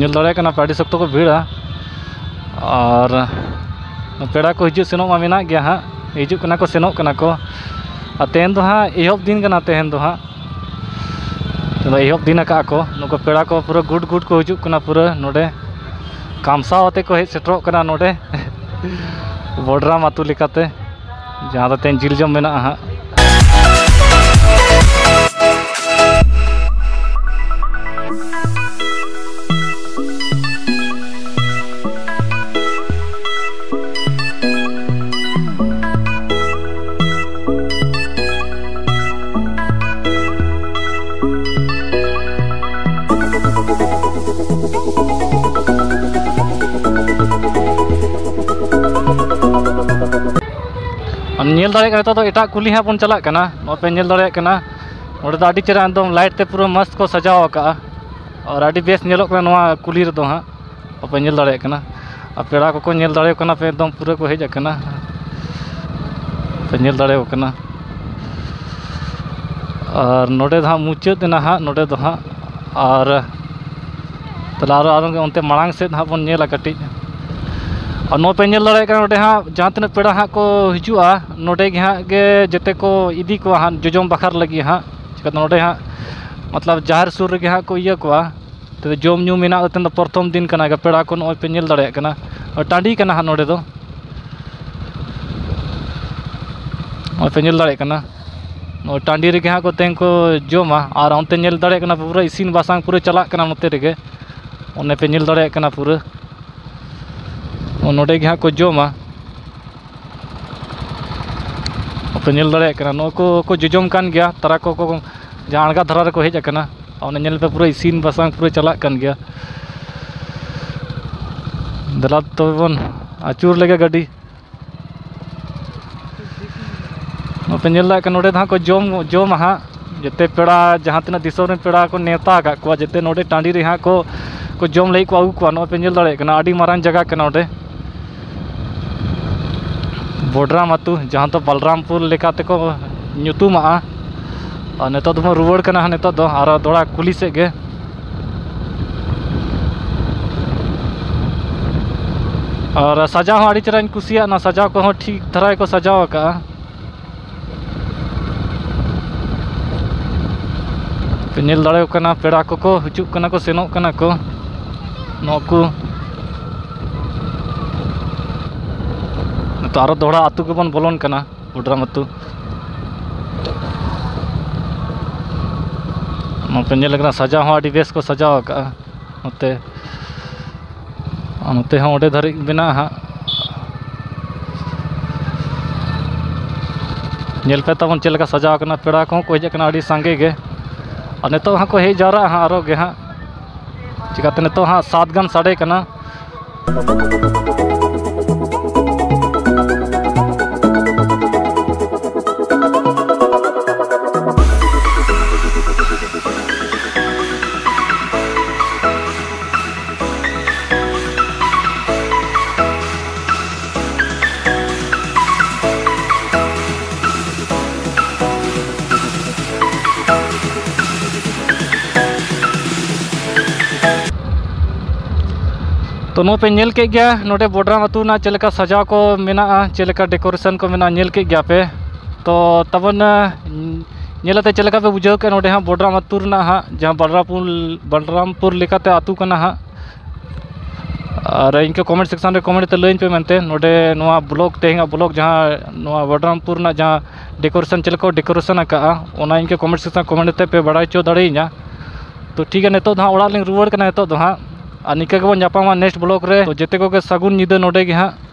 nail दाड़े कना पे आड़ी सख्त को भीड़ा और पेड़ा को हिजू सेनों मा मेना गया हाँ हिजू कना को सेनों कना को तेहन दो हाँ एहब दिन कना तेहन दो हाँ एहब दिन का को नुको पेड़ा को पूरा गुड गुड को हिजू कना पूरा नोडे कामसा होते को हेज सेटरों कना नोडे बॉर्डराम आतु लेकाते जहाँ दो तेन जिल जम मेना हाँ नेल दाड़े का तो एटा कुली हाँ बन चला कना पे नेल दाड़े कना ओडे तो आडी चेहरा एकदम लाइट ते पूरा मस्त को सजाव का और आडी बेस नेलोग कना नोआ कुली रे दो हाँ पे नेल दाड़े कना और पेड़ा को नेल दाड़े कना पे एकदम पूरा को हेज कना पे नेल दाड़े कना और नोडे हाँ मुचाद ना हाँ नोडे दो हाँ और तला आरो उनते मांग से हाँ बन नेला कटिज और नो पे नेल दाड़े नोडे हाँ जहाँ तीन पेड़ा हाँ को हिजुआ नोडे हाँ गे जते को इदी को हाँ जोजम बखार लगी हाँ चिका नोडे हाँ मतलब जहर सुर रे हाँ को इया को तो जम न्यू मेना तो प्रथम दिन कना पेड़ा को नो पे नेल दाड़े कना और टांडी कना हाँ नोडे दो पे नेल दाड़े कना टांडी रे हाँ को तें को जमा और उनते नेल दाड़े कना पूरा इसिन बासांग पूरा चला कना नोते रे उन्हें पे नेल दाड़े कना पूरा नोडे हाँ को जमा पे नेल दाड़े कना नो को जोजम कान गया तारा को जहाँ अणगा धरा को हेज कना और नेल पे पूरा इसिन बासांग पूरा चला कान गया दला तो बन आचूर लगे गाड़ी पे नेल दाड़े नोडे हाँ को जम हाँ जते पेड़ा जहाँ तीन दिसों रे पेड़ा को नेता का जते नोडे टांडी रे हाँ को जम लई को आगू को नो पे नेल दाड़े कना आडी मारांग जगह कना नोडे बॉर्डराम आतु जहाँ तो बलरामपुर लेकाते को ᱧᱩᱛᱩᱢᱟ और नेतो दो रुवाड़ कना नेतो दो और दोड़ा कुली से गे और सजाव आड़ी चराइन कुसिया ना सजाव को ठीक तरह को सजाव का नेल दाड़े कना पेड़ा को हिजुग कना को सेनोग कना को नोकु तो आरो दोड़ा आतु के बन बोलन कना बॉर्डराम आतु पे नेल कना सजाव हाँ आड़ी बेस को सजाव का नोते नोते हाँ ओडे धरी बिना हाँ नेल पे तबन चेल का सजाव कना पेड़ा को हेज कना आड़ी सांगे गे और नेतो हाँ को हेज जारा हाँ आरो गे हाँ चिकाते नेतो हाँ 7 गान साड़े कना तो नो पे नेल के गया नोटे बॉर्डराम आतु ना चलेका सजाव को मेना चलेका डेकोरेशन को मेना नेल के गया पे तो तबन नेलते चलेका पे बुझाव के नोटे हाँ बॉर्डराम आतु ना हाँ जहाँ बलरामपुर लेकाते आतु कना हाँ और इनके कमेंट सेक्शन रे कमेंट ते लइन पे मनते नोटे नोआ ब्लॉग तेंगा ब्लॉग जहाँ नोआ बलरामपुर ना जहाँ डेकोरेशन चलेको डेकोरेशन का ओना इनके कमेंट सेक्शन कमेंट ते पे बड़ाई चो दाड़ेइना तो ठीक है नेतो हाँ ओड़ा लिंग रुवाड़ कना नेतो हाँ और निका के बन जापामा नेक्स्ट ब्लॉग रे तो जेते को के सगुन निदा नोडे गे हाँ